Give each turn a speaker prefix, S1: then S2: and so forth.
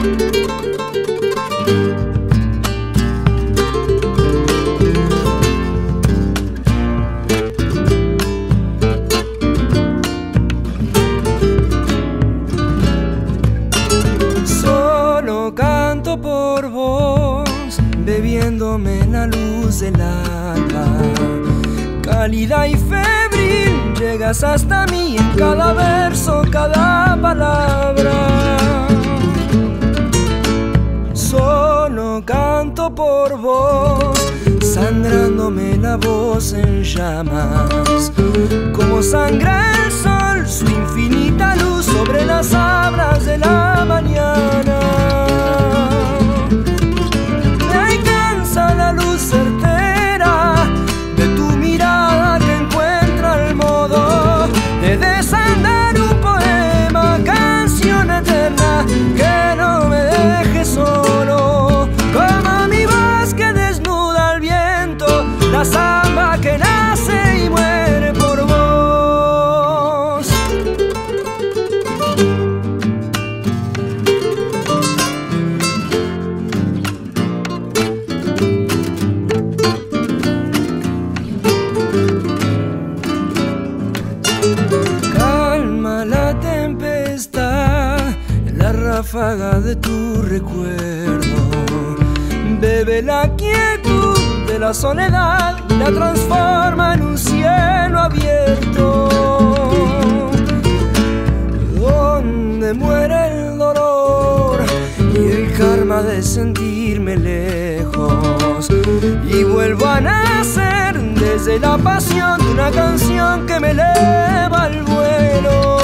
S1: Canto por vos, bebiéndome la luz del alba. Cálida y febril, llegas hasta mí en cada verso, cada palabra. Solo canto por vos, sangrándome la voz en llamas. Como sangra el sol, su infinita luz sobre las sabras de la mañana. La luz certera de tu mirada que encuentra el modo de desandar un poema, canción eterna que no me deje solo, como mi voz que desnuda al viento, la samba que nace y muere por vos. Ráfaga de tu recuerdo, bebe la quietud de la soledad, la transforma en un cielo abierto, donde muere el dolor y el karma de sentirme lejos, y vuelvo a nacer desde la pasión de una canción que me eleva al vuelo.